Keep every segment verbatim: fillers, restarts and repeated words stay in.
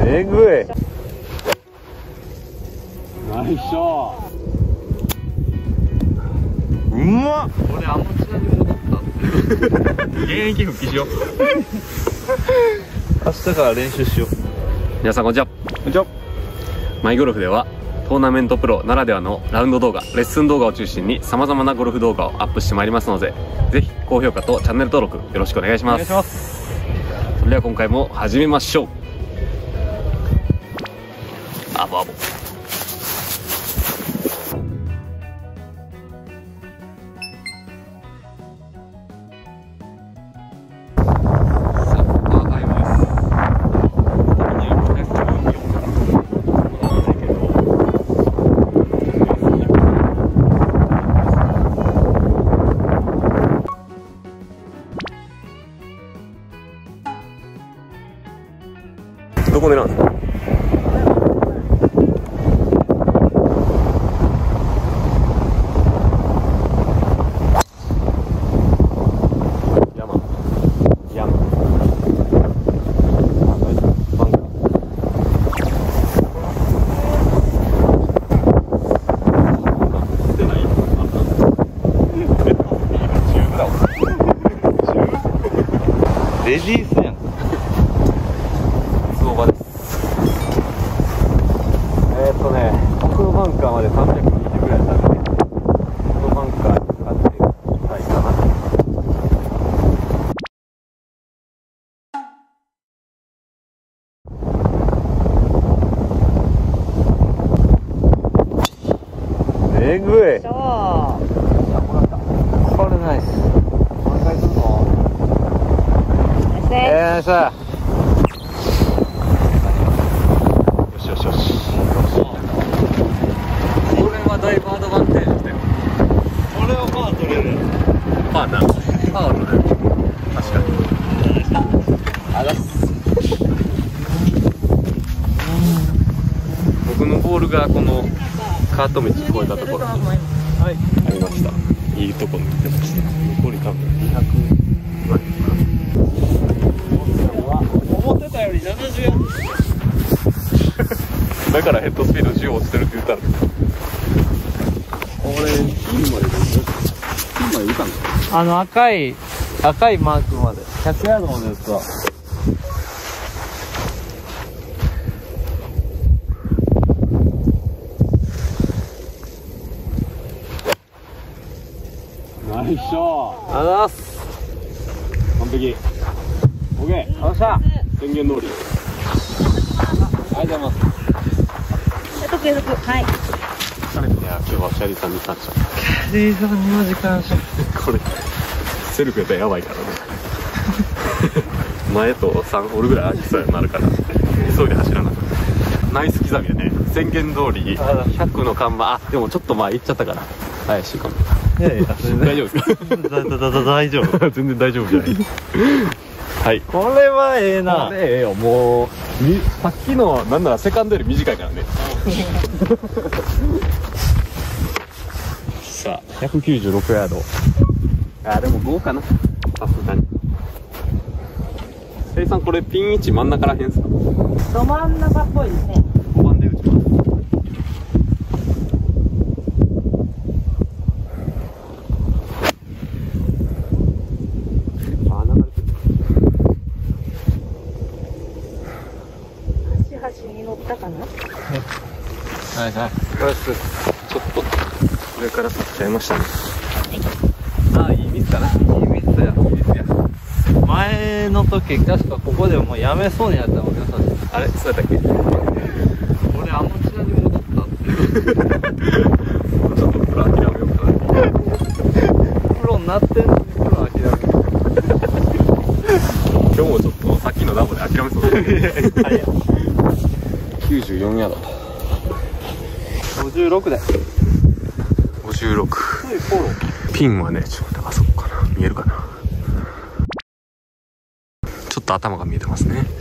えぐい。ナイスショー。うまっ。 俺アマチュアに戻った現役復帰しよう明日から練習しよう。 皆さんこんにちは。 こんにちは。 マイゴルフではトーナメントプロならではのラウンド動画、レッスン動画を中心に様々なゴルフ動画をアップしてまいりますので、ぜひ高評価とチャンネル登録よろしくお願いします。 お願いします。 それでは今回も始めましょう。アボアボ。どこ狙うんですか？山山バンカー。出ない？ レディースやん。 相場です。えーっとね、奥のバンカーまでさんびゃくにじゅうぐらい下げて、このバンカーに使っていきたいかな。 えぐい。これナイス。もう一回するぞ。えーさあ。よしよしよし。 これはだいぶアドバンテージだよ。 これはパー取れる。 パーな。パーを取れる。確かに。 あざっす。 僕のボールがこのカート道越えたところにはい。 ありました。いいとこに行ってました。残り多分にひゃくぐらいか思ってたよりななじゅうや。 な。だからヘッドスピードじゅう落ちてるって言ったんです。 俺ピンまでピンまで行かんか。あの赤い赤いマークまでひゃくヤードまで打つわ。ナイスショー。ありがとうございます。 完璧。オッケー。 よっしゃ。 宣言通り。 ありがとうございます。 得意得はい。 いや今日はキャディさんに感謝。 キャディさんにマジ感謝。 これセルフやったらやばいからね。前とさんホールぐらい空きそうになるから急いで走らな。ナイス刻みやね。宣言通りひゃくの看板。あ、でもちょっと前行っちゃったから怪しいかも。 いやいや大丈夫ですか？ だだだだ大丈夫。 全然大丈夫じゃない。はい。 これはええな。 これええよ。もうみさっきのなんならセカンドより短いからね。さあひゃくきゅうじゅうろくヤード。あ、でもごかな。さすがに。せいさんこれピン位置真ん中らへんすか？ ど真ん中っぽいですね。 ごばんで打ちます。あ、流れてる。 端々に乗ったかな。 はいはい。 これちょっと上から去っちゃいましたね。ああ、いいミスだな。いいミスや。いいミスや。 前の時確かここでもうやめそうになったもんね。 あれ、そうやったっけ？ 俺アマチュアに戻った。 ちょっとプロ諦めようかな。 プロになってんのにプロ諦めよう。 今日もちょっとさっきのダボで諦めそうだね。きゅうじゅうよんヤード。 ごじゅうろくで。 ごじゅうろく。ピンはね、ちょっとあそこかな。見えるかな。ちょっと頭が見えてますね。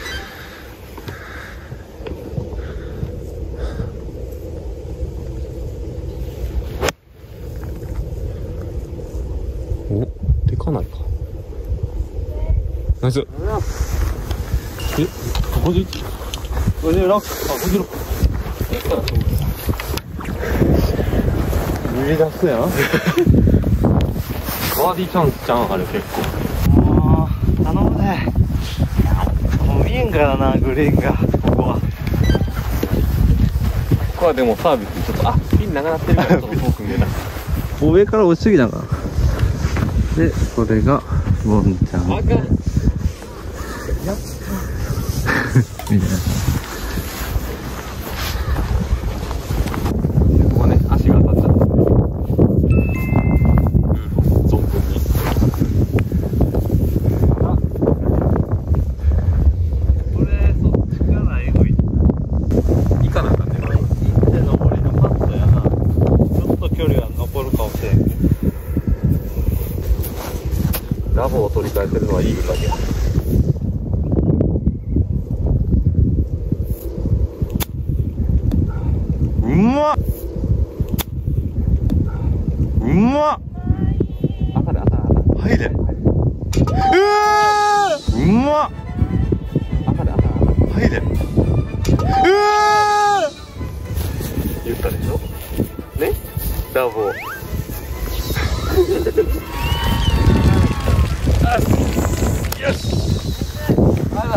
お、でかないか。ナイス。え、ごじゅういち。 ごじゅうろく、あ、ごじゅうろく。揺れ出すやん。バーディーチャンスちゃん、あれ結構。もう、頼むね。もう見えんからな、グリーンが、ここは。 ここはでもサービスちょっと、あ、ピン長なってるからちょっと遠く見えた。 上から落ちすぎたんかな。で、これが、ボンちゃん。あかん。みたいな。 ここね、足が当たっちゃった。うん、存分に。 あ、これ、そっちからエゴい。 いかなんかね、 行って上りのパットやな。ちょっと距離は残るかもしれんけど。 ラボを取り替えてるのはイーグルだけや。 うまっうまっ当たる当たる当たる。 入れうわーうまっ当たる当たる当たる。 入れうわ言ったでしょね、ラボ。 ーよしあら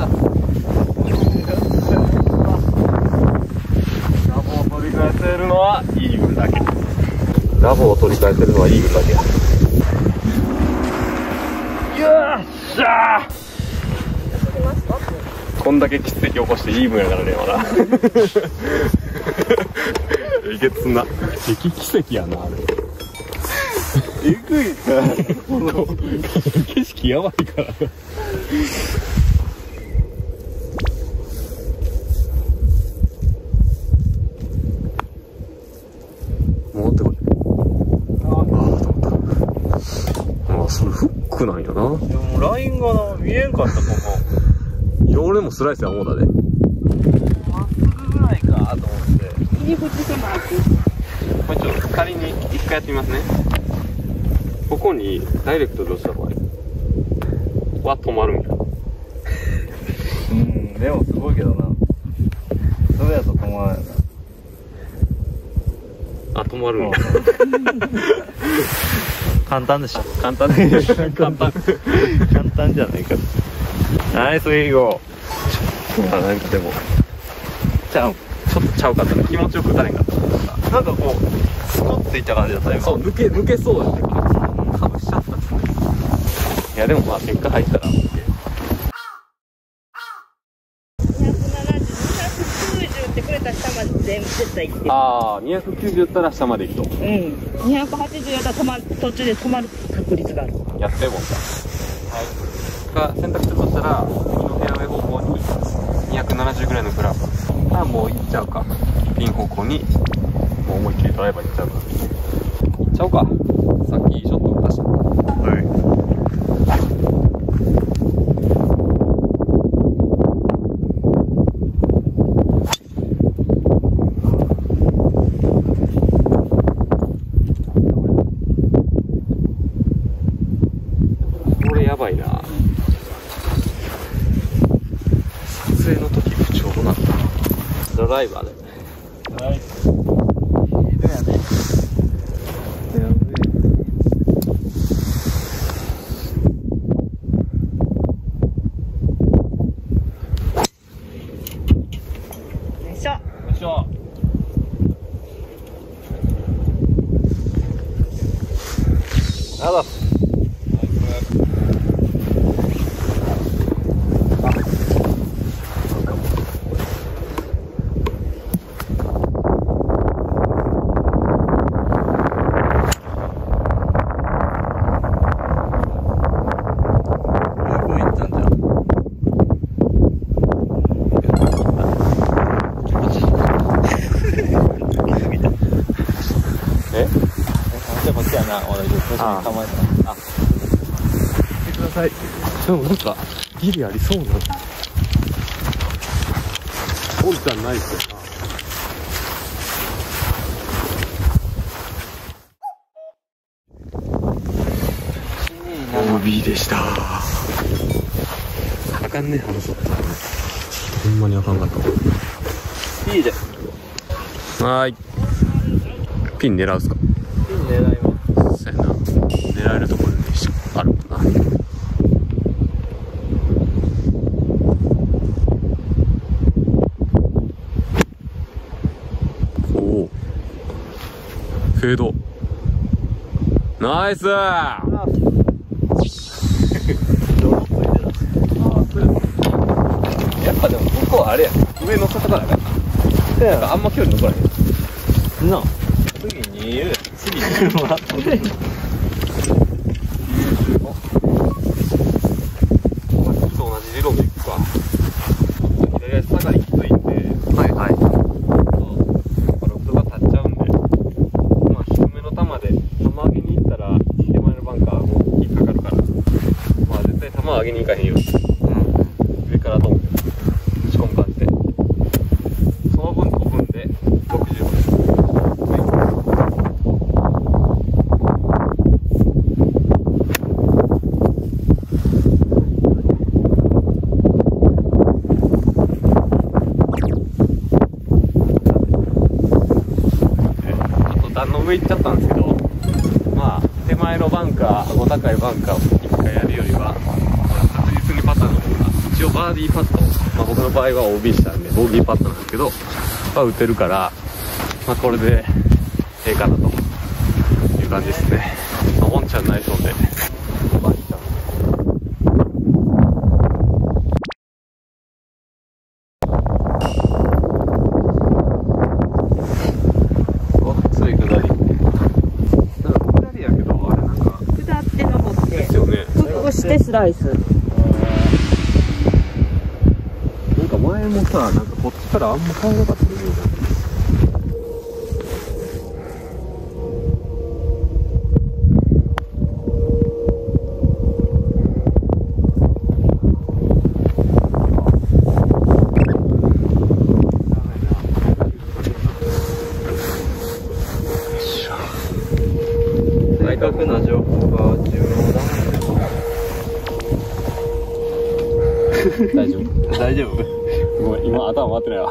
ラボを取り替えてるのはイーグルだけ。ラボを取り替えてるのはイーグルだけや。 よっしゃこんだけ奇跡起こしてイーブンやからね、まだ。えげつな。奇跡やな、あれ。 えぐいか景色やばいから。戻ってこい。ああ、ああ、それフックなんやな。 でもラインがな見えんかった、ここいや、俺もスライスや思うだで。 まっすぐぐらいかと思って。 入り口狭い。 これちょっと仮に一回やってみますね。ここにダイレクトで落ちた場合は止まるんや。 うん、でもすごいけどな。それやと止まらないな。 あ、止まるんや。 簡単でしょ。 簡単で簡単。 簡単じゃないか。ナイスイーゴあ、なんかでもちゃう。 ちょっとちゃうかったな。気持ちよく打たれんかった。 なんかこうスコッていった感じだった今。 そう、抜け抜けそうだってかぶしちゃった。いやでもまあ結果入ったら OK。 にひゃくななじゅう、にひゃくきゅうじゅうってくれたら下まで全部絶対行って。 ああ、にひゃくきゅうじゅう打ったら下まで行くと。 うん。にひゃくはちじゅうやったら止まる、途中で止まる確率がある。 やってもんだ。はい。が選択肢としたら右のフェアウェイ方向ににひゃくななじゅうぐらいのクラブがもう行っちゃうか、ピン方向にもう思いっきりドライバー行っちゃうか。行っちゃおうか。さっきいいショットを出した。はい。これやばいな。撮影の時不調になった。ドライバーで。 はい。いいだよね。 よいしょ。 よいしょ。あら。ああ、構えた。あ、見てください。 でもなんかギリありそうな。おんちゃんないっすよな。オービーでした。あかんね、話そう。 ほんまにあかんかったわ。 いいで。 はーい。ピン狙うっすか？ ピン狙います。 そうやな。狙えるところにあるもんな。おお。フェード。ナイスー。 あやっぱでもここはあれや。上の方からね。そうやな。あんま距離残らへん。なあ。次に言う。次に言うもらって。 同じ理論でいくか。左足下がりきついんで、 はいはい。 ロフトが立っちゃうんで、まあ低めの球で球上げに行ったら手前のバンカーも引っかかるから、まあ絶対球上げに行かへんよ。うん。上からドンって打ち込む感じで、その分飛ぶんでろくじゅうごです。段の上行っちゃったんですけど、まあ手前のバンカー、顎高いバンカーを一回やるよりは確実にパターンの方が、一応バーディーパット、まあ、僕の場合は オービー したんでボギーパットなんですけど、まあ、打てるから、まあ、これでええかなという感じですね。まあ、オンちゃんないそうでバーディーチャンス。 してスライス。 なんか前もさ、なんかこっちからあんま変えなかったよね。 正確な情報が重要だ。 大丈夫大丈夫。 ごめん、今頭回ってないわ。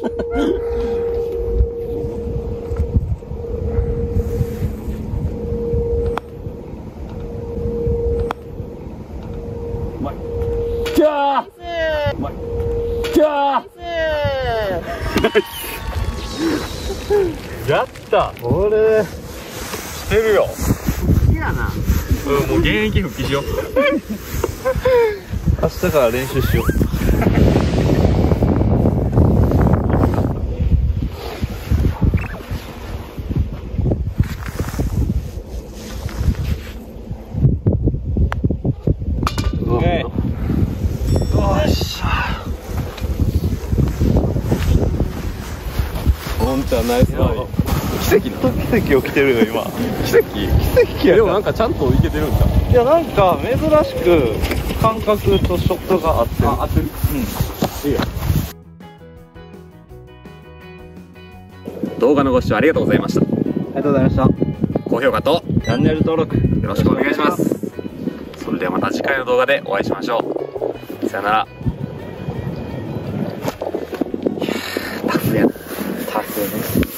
うまい。キャー。うまい。キャー。やった。これしてるよ。 好きやな。 うん、もう現役復帰しよう。 明日から練習しよう。 ほんちゃんナイスバーディー。 奇跡の奇跡起きてるよ今。 奇跡奇跡や。 でもなんかちゃんといけてるんだ。 いやなんか珍しく感覚とショットが合ってる。 あ、合ってる。うん。いいよ。動画のご視聴ありがとうございました。 ありがとうございました。 高評価とチャンネル登録よろしくお願いします。それではまた次回の動画でお会いしましょう。さよなら。タフやな。 タフね。